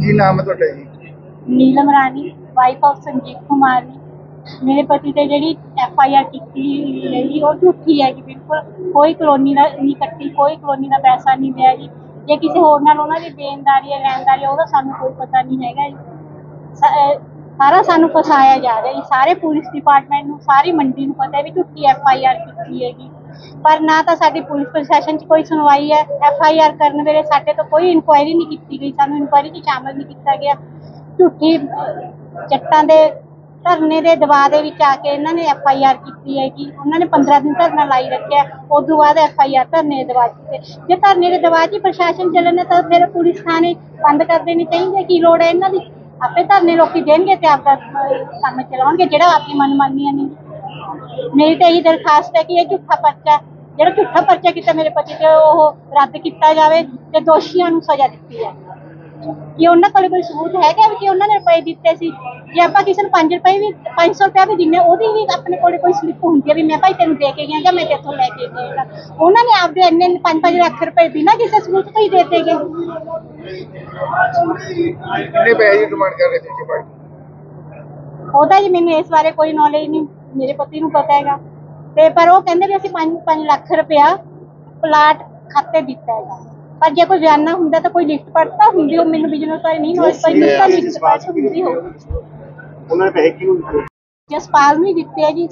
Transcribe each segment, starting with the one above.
ਕੀ ਨਾਮ ਹੈ ਤੁਹਾਡਾ ਜੀ? नीलम रानी वाइफ ऑफ संजीव कुमार ने मेरे पति ते जी FIR की है जी और झूठी है जी। बिल्कुल कोई कलोनी का नहीं कट्टी, कोई कलोनी का पैसा नहीं दिया जी। जे किसी होर नाल उन्हां दी देनदारी है लैनदारी है, सानू कोई पता नहीं हैगा जी। सारा सानू फसाया जा रहा है। सारे पुलिस डिपार्टमेंट नूं, सारी मंडी नूं पता है भी झूठी FIR की है जी। पर ना तो साडी पुलिस प्रशासन च कोई सुनवाई है। FIR करने वेले साडे तो कोई इंक्वायरी नहीं की गई, सानू इंक्वायरी च शामिल नहीं किया गया। झूठी जट्टां दे धरने के दबाव के आके इन्होंने FIR की है कि उन्होंने 15 दिन धरना लाई रखा। उस बाद FIR धरने के दबाव से जो धरने के दबाव ही प्रशासन चलने तो फिर पुलिस थाने बंद कर देने चाहिए। की लोड़ है इन्हों की? आपे धरने लोग देंगे तो आपका काम चलाओगे, जो आपकी मनमानियां नहीं। मेरी तो यही दरखास्त है कि यह झूठा पर्चा, जो झूठा पर्चा किया मेरे पति से रद्द किया जाए तो दोषियों को सजा दी है। कि उन्होंने कोई सबूत है कि उन्होंने रुपए दिते सी? जे आप किसी 5 रुपए भी 500 रुपया भी दिने वो भी अपने कोई स्लिप होंगी है भी मैं भाई तेन दे के गया या मैं तेथों लैके गया। उन्होंने आपके इन्ने 5-5 लाख रुपए बिना किसी सबूत को ही देते गए। कितने पैसे की डिमांड कर रहे थे? ਉਹਦਾ ਜੀ ਮੈਨੂੰ ਇਸ ਬਾਰੇ ਕੋਈ ਨੌਲੇਜ ਨਹੀਂ, ਮੇਰੇ ਪਤੀ ਨੂੰ ਪਤਾ ਹੈਗਾ ਤੇ ਪਰ ਉਹ ਕਹਿੰਦੇ ਵੀ ਅਸੀਂ 5 ਲੱਖ ਰੁਪਇਆ ਪਲਾਟ ਖਾਤੇ ਦਿੱਤਾ ਹੈਗਾ। पर जो कोई बयाना होंगे तो कोई लिस्ट पढ़ता होंगी, मैंने बिजनेस बारे नहीं नॉलेज पर लिस्ट पढ़ होंगी हो। उन्होंने पैसे क्यों दिए? जसपाल नहीं दिते जी।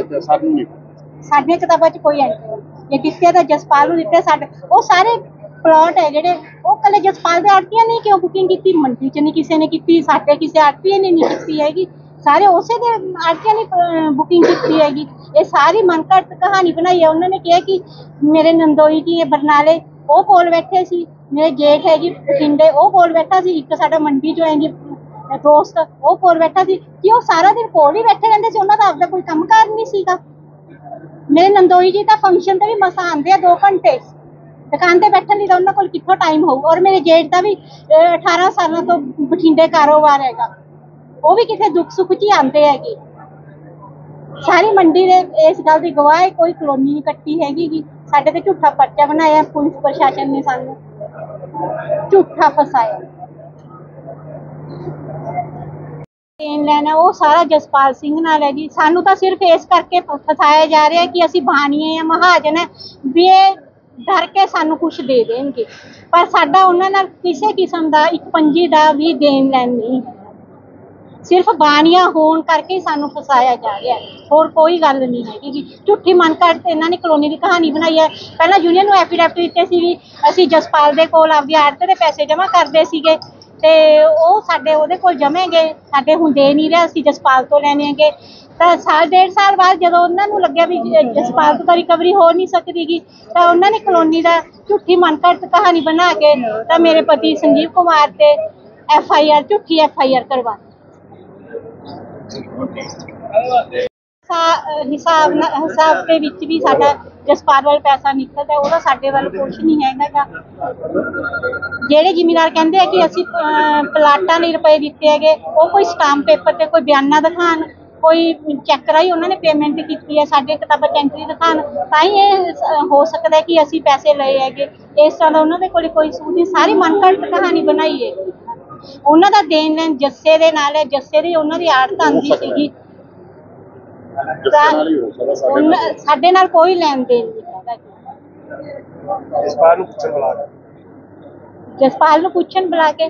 साडे किताबां च कोई एंट्री जे दिते तो जसपाल नूं दिते। साडे वो सारे प्लॉट है जिहड़े वो कल्ले जसपाल दे आड़तीआं ने क्यों बुकिंग की? मंडी च नहीं किसी ने की, साडे किसी आड़तीए ने नहीं की हैगी, सारे उसे दे आड़तीआं ने बुकिंग की हैगी। ये सारी मनघड़त कहानी बनाई है। उन्होंने कहा कि मेरे नंदोई जी बरनाले वो कोल बैठे सी, मेरे जेठ है जी बठिंडे वो कोल बैठा सी, एक साडा मंडी जो है जी दोस्त वो कोल बैठा सी कि वो सारा दिन कोल ही बैठे रहंदे सी। उन्हां दा आपदा कोई काम कार नहीं सीगा। मेरे नंदोई जी दा फंक्शन ते भी मसा आंदे आ 2 घंटे दुकान ते बैठन दी, उन्हां कोल कित्थों टाइम होऊ। और मेरे जेठ दा भी 18 सालों तो बठिंडे कारोबार हैगा, वो भी किथे दुख सुख च ही आंदे हैगे। सारी मंडी दे इस गल दी गवाह है, कोई कलोनी नहीं कट्टी हैगी जी। साडे ते झूठा पर्चा बनाया पुलिस प्रशासन ने, सानू झूठा फसाया। लेना वो सारा जसपाल सिंह नाल है जी। सानू तो सिर्फ इस करके फसाया जा रहा है कि असी बहानीए या महाजन है भी ये डर के सानू कुछ दे देंगे, पर साडा उन्हां नाल किसी किस्म का एक पंजी का भी देन लैन नहीं है। सिर्फ बानिया होने करके सानू फसाया जा रहा है, होर कोई गल नहीं है कि झूठी मनघड़त इन्होंने कलोनी की कहानी बनाई है। पहला यूनियन में एफिडेविट दिते सी भी असी जसपाल दे कोल आपदी आड़त दे पैसे जमा करते सीगे ते वो साडे ओहदे कोल जमे गए, साडे हुण दे नहीं रहे, असी जसपाल तो लैने गे। तो साल 1.5 साल बाद जदों उन्होंने लग्या भी जसपाल तो रिकवरी हो नहीं सकती तो उन्होंने कलोनी का झूठी मनघड़त कहानी बना के तो मेरे पति संजीव कुमार ते FIR झूठी FIR करवा हिसाब के विच भी साडा जसपाल वाल पैसा निकलता है, वो साडे वाल कुछ नहीं है। जेडे जिमीदार कहते हैं कि असी प्लाटां लई रुपए दिते हैगे, वो कोई स्टांप पेपर ते कोई बयाना दिखाण, कोई चैक राही उन्होंने पेमेंट की है, साडे किताबां च एंट्री दिखाण तां ही हो सकता है कि असी पैसे लए हैगे। इस तरह उन्होंने कोई सूद नहीं, सारी मनघड़त कहानी बनाई है। उन्हों का देन लैन जस्से दे नाल है, जस्से दी उन्हों दी आड़त आंदी सीगी, साडे नाल कोई लैन देन नहीं है। जसपाल नूं पुछण बुला के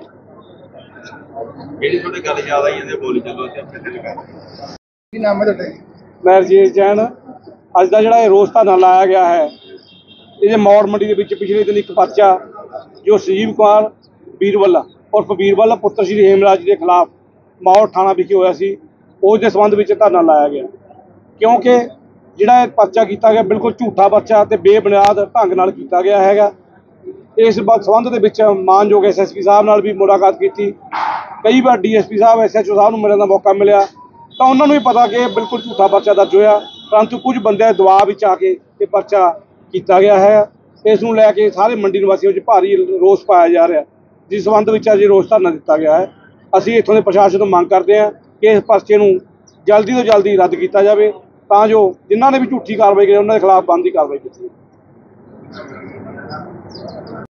ਕੀ ਨਾਮ ਹੈ ਤੁਹਾਡਾ? मैं रजेश जैन। अज का जोड़ा रोस धरना लाया गया है, ये मौड़ मंडी के पिछले दिन एक पर्चा जो संजीव कुमार बीरबल उर्फ बीरबल पुत्र श्री हेमराज जी के खिलाफ मौड़ थाना विखे होया सी, उस दे संबंध में धरना लाया गया। क्योंकि जिहड़ा पर्चा किया गया बिल्कुल झूठा पर्चा ते बेबुनियाद ढंग नाल किया गया है। इस संबंध दे विच मानयोग SSP साहब नाल भी मुलाकात की, कई बार DSP साहब SHO साहब नूं मिलण दा मौका मिलिया तो उन्होंने भी पता कि बिल्कुल झूठा पर्चा दर्ज होया, परंतु कुछ बंदे दबाव विच आके ये पर्चा किया गया है। इस नूं लैके सारे मंडी निवासियों में भारी रोस पाया जा रहा है, जिस संबंध में अज रोस धरना दिता गया है। असीं इत्थों के प्रशासन तो मंग करते हैं कि इस पर्चे नूं जल्दी तो जल्दी रद्द किया जाए, तां जो जिन्होंने भी झूठी कार्रवाई की उन्होंने खिलाफ बनदी कार्रवाई की।